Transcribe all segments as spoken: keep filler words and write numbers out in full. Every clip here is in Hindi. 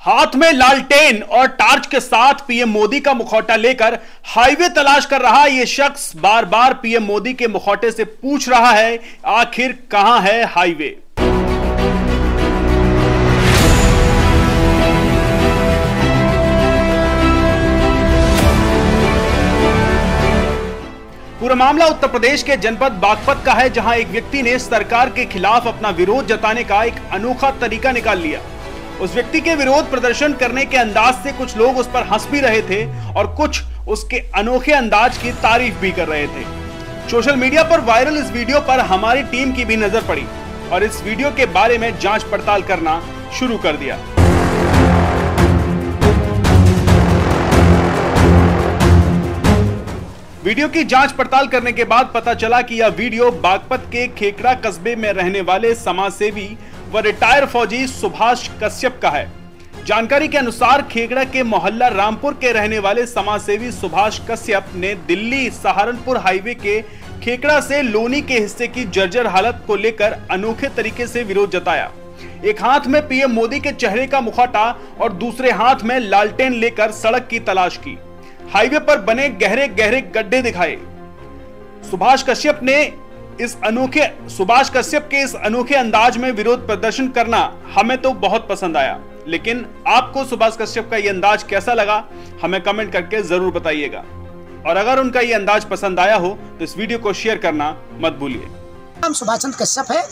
हाथ में लालटेन और टार्च के साथ पीएम मोदी का मुखौटा लेकर हाईवे तलाश कर रहा यह शख्स बार बार पीएम मोदी के मुखौटे से पूछ रहा है, आखिर कहां है हाईवे। पूरा मामला उत्तर प्रदेश के जनपद बागपत का है, जहां एक व्यक्ति ने सरकार के खिलाफ अपना विरोध जताने का एक अनोखा तरीका निकाल लिया। उस व्यक्ति के विरोध प्रदर्शन करने के अंदाज से कुछ लोग उस पर हंस भी रहे थे और कुछ उसके अनोखे अंदाज की तारीफ भी कर रहे थे। सोशल मीडिया पर वायरल इस वीडियो पर हमारी टीम की भी नजर पड़ी और इस वीडियो के बारे में जांच पड़ताल करना शुरू कर दिया। वीडियो की जांच पड़ताल करने के बाद पता चला कि यह वीडियो बागपत के खेकड़ा कस्बे में रहने वाले समाजसेवी व रिटायर फौजी सुभाष कश्यप का है। जानकारी के अनुसार खेकड़ा के मोहल्ला रामपुर के रहने वाले समाजसेवी सुभाष कश्यप ने दिल्ली सहारनपुर हाईवे के खेकड़ा से लोनी के हिस्से की जर्जर हालत को लेकर अनोखे तरीके से विरोध जताया। एक हाथ में पीएम मोदी के चेहरे का मुखौटा और दूसरे हाथ में लालटेन लेकर सड़क की तलाश की। हाईवे पर बने गहरे गहरे गड्ढे दिखाए। सुभाष कश्यप ने इस अनोखे सुभाष कश्यप के इस अनोखे अंदाज में विरोध प्रदर्शन करना हमें तो बहुत पसंद आया, लेकिन आपको सुभाष कश्यप का यह अंदाज कैसा लगा हमें कमेंट करके जरूर बताइएगा। और अगर उनका यह अंदाज पसंद आया हो तो इस वीडियो को शेयर करना मत भूलिए। नाम सुभाष चंद्र कश्यप है।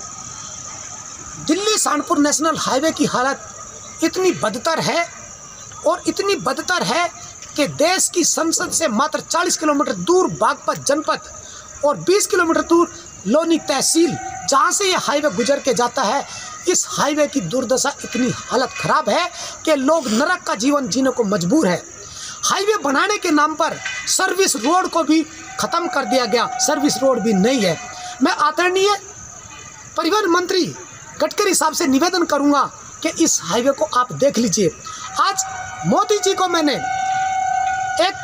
दिल्ली सहारनपुर नेशनल हाईवे की हालत इतनी बदतर है और इतनी बदतर है कि देश की संसद से मात्र चालीस किलोमीटर दूर बागपत जनपद और बीस किलोमीटर दूर लोनी तहसील, जहां से यह हाईवे गुजर के जाता है, इस हाईवे की दुर्दशा इतनी हालत खराब है कि लोग नरक का जीवन जीने को मजबूर है। हाईवे बनाने के नाम पर सर्विस रोड को भी खत्म कर दिया गया, सर्विस रोड भी नहीं है। मैं आदरणीय परिवहन मंत्री गडकरी साहब से निवेदन करूंगा कि इस हाईवे को आप देख लीजिए। आज मोदी जी को मैंने एक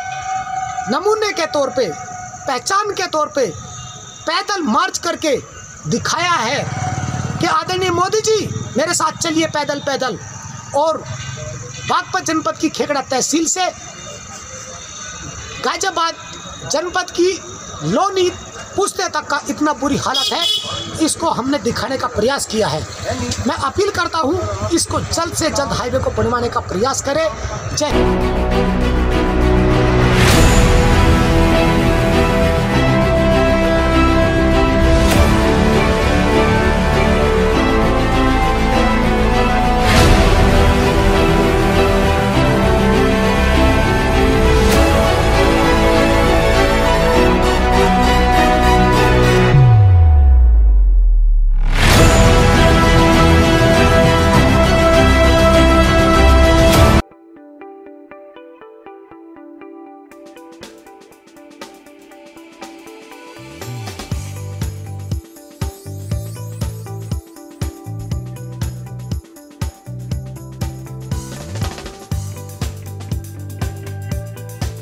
नमूने के तौर पे, पहचान के तौर पे पैदल मार्च करके दिखाया है कि आदरणीय मोदी जी मेरे साथ चलिए पैदल पैदल। और बागपत जनपद की खेकड़ा तहसील से गाजियाबाद जनपद की लोनी पुश्ते तक का इतना बुरी हालत है, इसको हमने दिखाने का प्रयास किया है। मैं अपील करता हूं, इसको जल्द से जल्द हाईवे को बनवाने का प्रयास करें। जय हिंद।